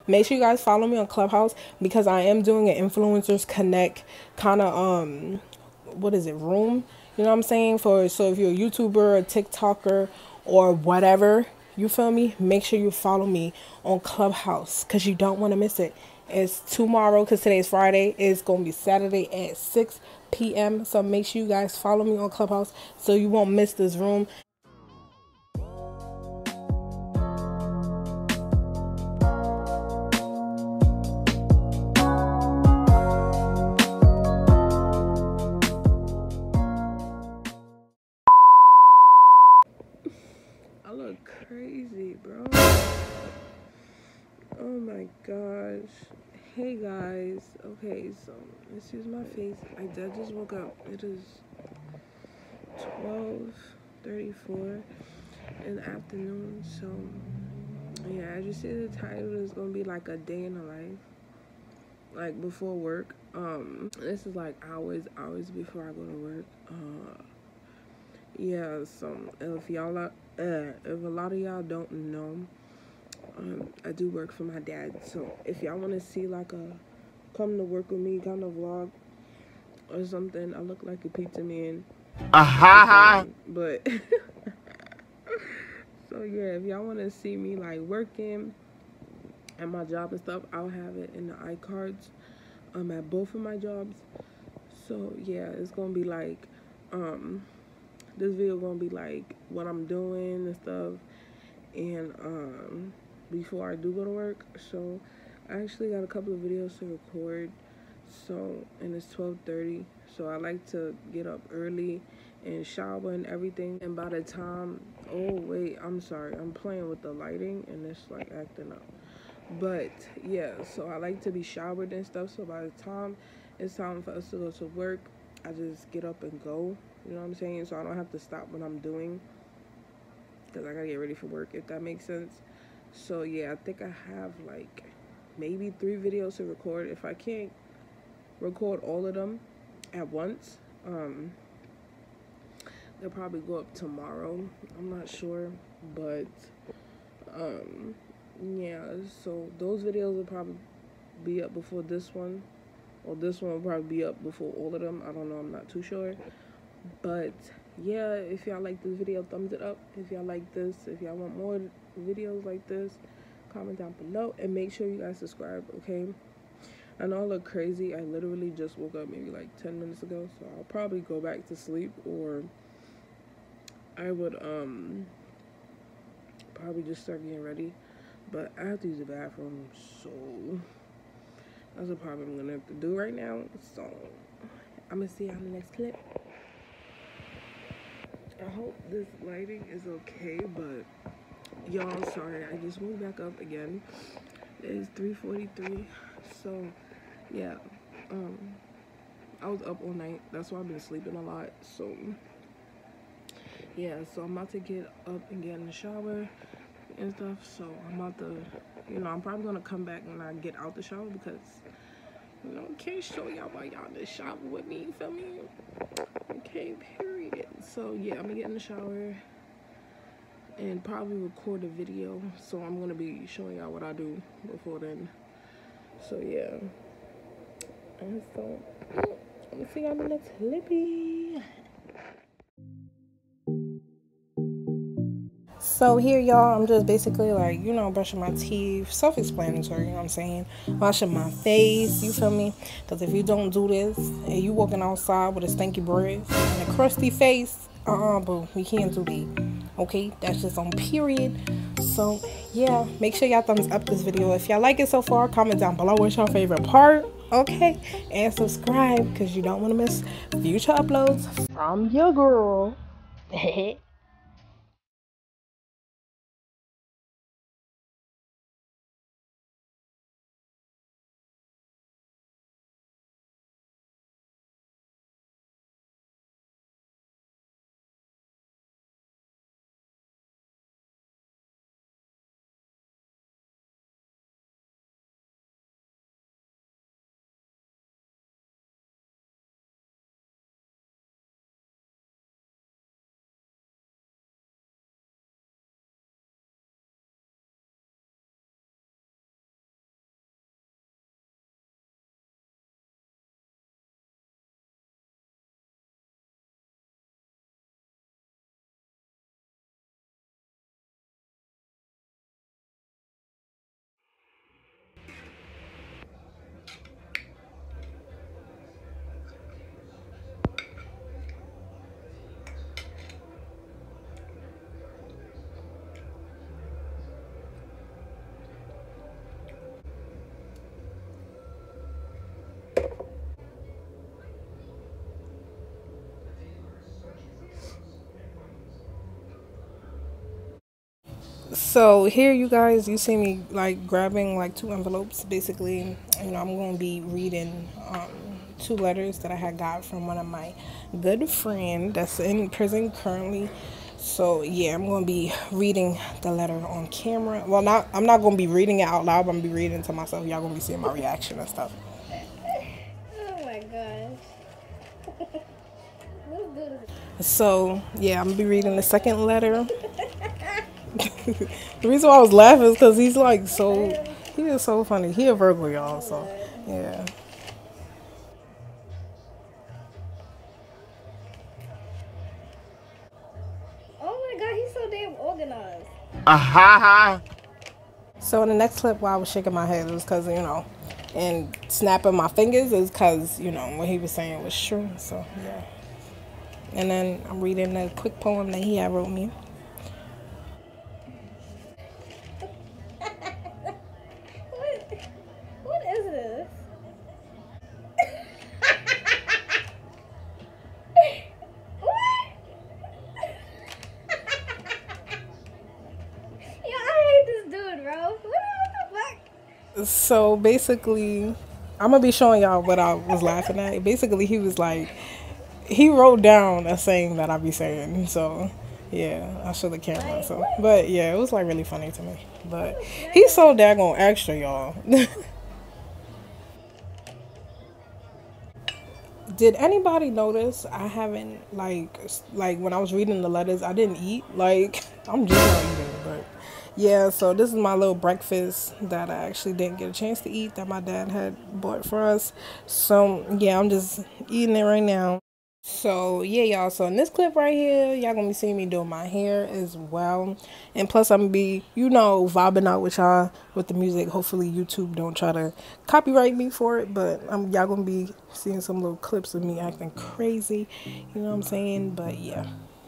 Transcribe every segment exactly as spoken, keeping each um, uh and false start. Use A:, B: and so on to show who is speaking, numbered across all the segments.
A: Make sure you guys follow me on Clubhouse because I am doing an influencers connect kind of um what is it room, you know what I'm saying, for so if you're a YouTuber, a TikToker, or whatever, you feel me, make sure you follow me on Clubhouse because you don't want to miss it. It's tomorrow because today's Friday. It's going to be Saturday at six p.m. So make sure you guys follow me on Clubhouse so you won't miss this room. I look crazy, bro. Oh my gosh. Hey guys. Okay, so let's use my face. I did just woke up. It is twelve thirty-four in the afternoon. So yeah, as you see, the title is gonna be like a day in the life, like before work. Um, this is like hours, hours before I go to work. Uh, yeah. So if y'all, uh, if a lot of y'all don't know, um, I do work for my dad. So if y'all want to see like a come to work with me kind of vlog or something, I look like a pizza man. Aha. But so yeah, if y'all want to see me like working at my job and stuff, I'll have it in the iCards um at both of my jobs. So yeah, it's gonna be like um this video gonna be like what I'm doing and stuff, and um before I do go to work. So I actually got a couple of videos to record. So and it's twelve thirty, so I like to get up early and shower and everything, and by the time, oh wait, I'm sorry, I'm playing with the lighting and it's like acting up. But yeah, so I like to be showered and stuff, so by the time it's time for us to go to work, I just get up and go, you know what I'm saying, so I don't have to stop what I'm doing because I gotta get ready for work, if that makes sense. So yeah, I think I have like maybe three videos to record. If I can't record all of them at once, um they'll probably go up tomorrow, I'm not sure, but um yeah, so those videos will probably be up before this one, or this one will probably be up before all of them. I don't know, I'm not too sure. But yeah, if y'all like this video, thumbs it up. If y'all like this, if y'all want more videos like this, comment down below, and make sure you guys subscribe, okay? I know I look crazy. I literally just woke up maybe like ten minutes ago, so I'll probably go back to sleep, or I would um probably just start getting ready. But I have to use the bathroom, so that's what probably I'm gonna have to do right now. So I'm gonna see you on the next clip. I hope this lighting is okay, but y'all, sorry, I just woke back up again. It is three forty-three, so yeah, um, I was up all night. That's why I've been sleeping a lot. So yeah, so I'm about to get up and get in the shower and stuff. So I'm about to, you know, I'm probably gonna come back when I get out the shower because, you know, I can't show y'all while y'all in the shower with me, you feel me? Okay, period. So yeah, I'm gonna get in the shower and probably record a video. So I'm gonna be showing y'all what I do before then. So yeah. And so I'm gonna see y'all in the next clippy. So here, y'all, I'm just basically like, you know, brushing my teeth, self-explanatory, you know what I'm saying? Washing my face, you feel me? Because if you don't do this and you walking outside with a stinky breath and a crusty face, uh-uh, boo, we can't do that. Okay, that's just on period. So yeah, make sure y'all thumbs up this video. If y'all like it so far, comment down below what's your favorite part, okay? And subscribe because you don't want to miss future uploads from your girl.
B: So here, you guys, you see me like grabbing like two envelopes. Basically, you know, I'm gonna be reading um, two letters that I had got from one of my good friend that's in prison currently. So yeah, I'm gonna be reading the letter on camera. Well, not I'm not gonna be reading it out loud. But I'm gonna be reading it to myself. Y'all gonna be seeing my reaction and stuff.
C: Oh my gosh. Let's do this.
B: So yeah, I'm gonna be reading the second letter. The reason why I was laughing is because he's like so, he is so funny. He a Virgo, y'all. So yeah.
C: Oh my god, he's so damn organized.
B: So in the next clip, while I was shaking my head, it was because you know, and snapping my fingers is because you know what he was saying was true. So yeah. And then I'm reading a quick poem that he had wrote me.
C: What? What is this? What? Yo, I hate this dude, bro. What, what the fuck?
B: So basically, I'm gonna be showing y'all what I was laughing at. Basically, he was like, he wrote down a saying that I be saying. So yeah, I show the camera. So, but yeah, it was like really funny to me. But he's so daggone extra, y'all. Did anybody notice I haven't like like when I was reading the letters I didn't eat, like I'm just not eating, but yeah, so this is my little breakfast that I actually didn't get a chance to eat that my dad had bought for us. So yeah, I'm just eating it right now. So yeah, y'all. So in this clip right here, y'all gonna be seeing me doing my hair as well, and plus I'm gonna be, you know, vibing out with y'all with the music. Hopefully YouTube don't try to copyright me for it, but um, y'all gonna be seeing some little clips of me acting crazy. You know what I'm saying? But yeah.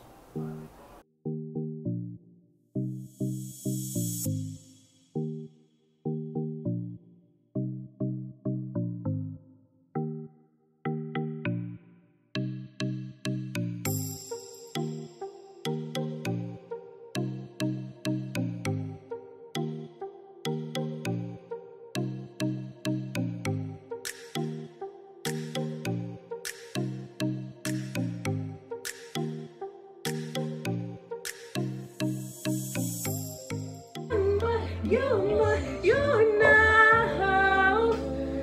A: You, you know.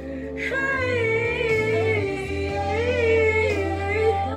A: Hey.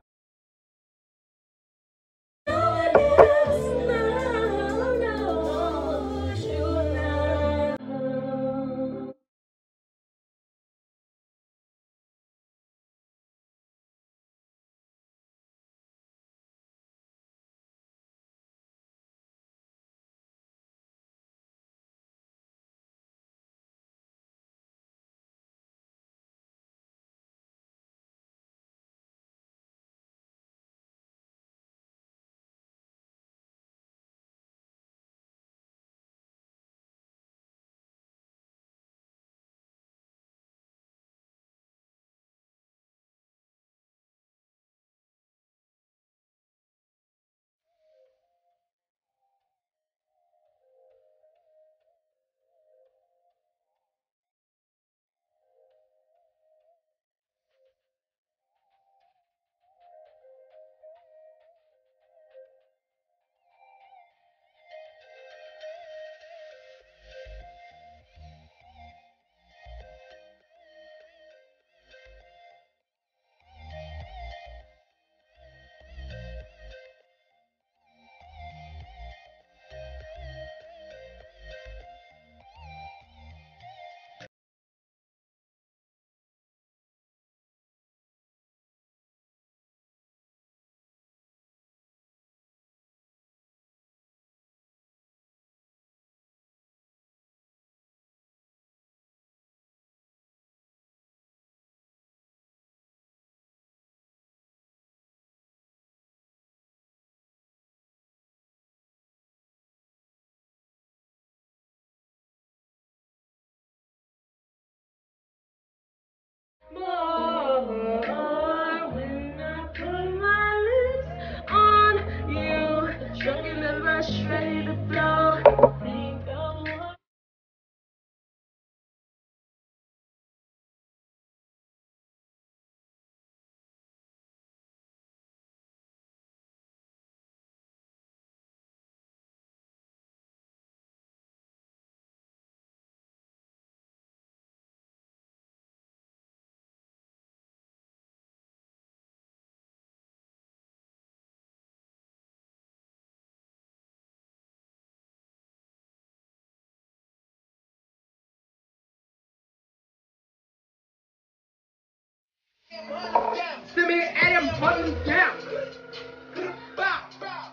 D: Simi Adam button down. Bow, bow,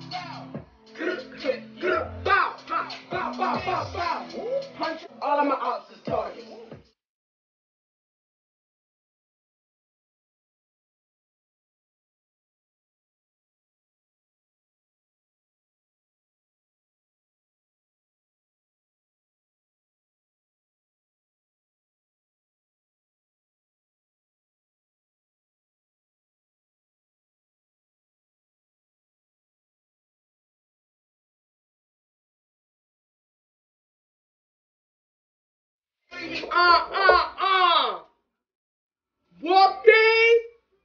D: bow, bow, bow, bow, bow, bow. Punch all of my ops is target. Uh, uh, uh. Walking.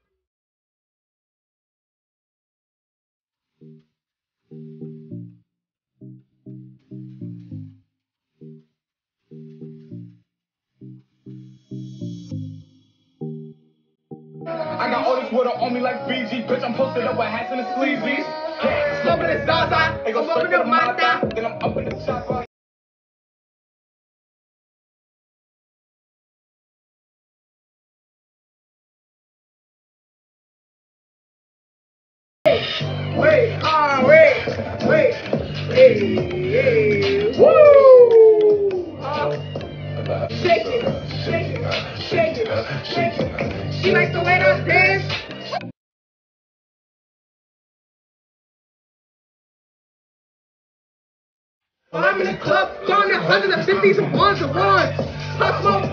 D: I got all this water on me like B G. Bitch, I'm posted up with hats and the sleeveys. Slump in the Zaza. They go slump in the Mata. Then I'm up in the shop. Wait, ah, uh, wait, wait, hey, hey, woo! Uh, shake it, shake it, shake it, shake it. She likes the way I dance. While I'm in the club, throwing a hundreds and fifties and ones and ones. Hot smoke.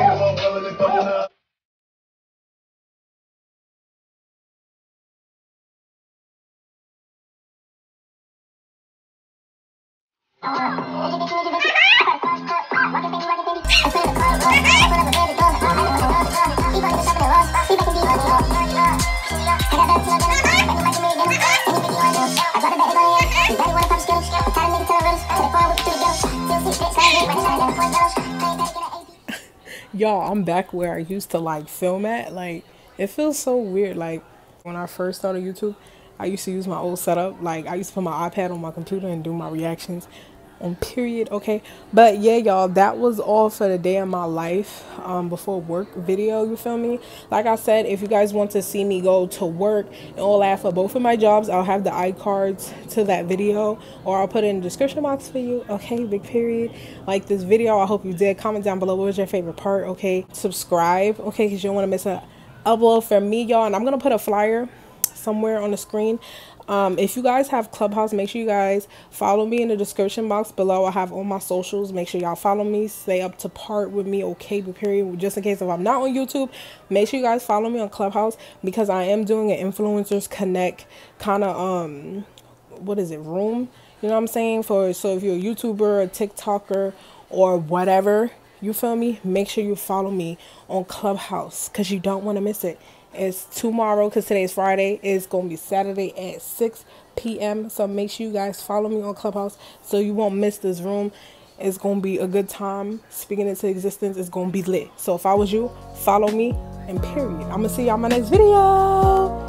B: Y'all, I'm back where I used to like film at. Like, it feels so weird. Like, when I first started YouTube, I used to use my old setup. Like, I used to put my iPad on my computer and do my reactions on period. Okay, but yeah, y'all, that was all for the day of my life um before work video, you feel me? Like I said, if you guys want to see me go to work and all that for both of my jobs, I'll have the iCards to that video, or I'll put it in the description box for you. Okay, big period. Like this video, I hope you did. Comment down below what was your favorite part. Okay, subscribe, okay, because you don't want to miss a upload from me, y'all. And I'm gonna put a flyer somewhere on the screen. Um, if you guys have Clubhouse, make sure you guys follow me in the description box below. I have all my socials. Make sure y'all follow me. Stay up to part with me, okay, period. Just in case if I'm not on YouTube, make sure you guys follow me on Clubhouse, because I am doing an Influencers Connect kind of, um, what is it, room? You know what I'm saying? For so if you're a YouTuber, a TikToker, or whatever, you feel me? Make sure you follow me on Clubhouse, because you don't want to miss it. It's tomorrow, because today's Friday. It's going to be Saturday at six p m So make sure you guys follow me on Clubhouse so you won't miss this room. It's going to be a good time. Speaking into existence, it's going to be lit. So if I was you, follow me and period. I'm going to see y'all in my next video.